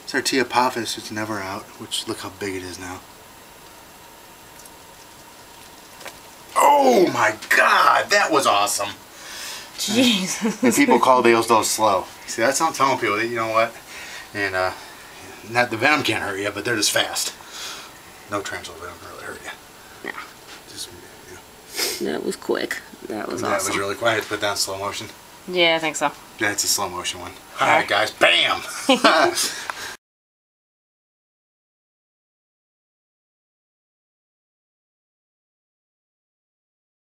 It's our T.apophysis. It's never out, which look how big it is now. Oh my God, that was awesome. Jeez. And people call those slow. See, that's what I'm telling people. That, you know what? And not the venom can't hurt you, but they're just fast. No tarantula venom can really hurt you. No. Just, yeah. That was quick. That was awesome. That was really quick. I had to put down slow motion. Yeah, I think so. Yeah, it's a slow motion one. All right, guys. Bam!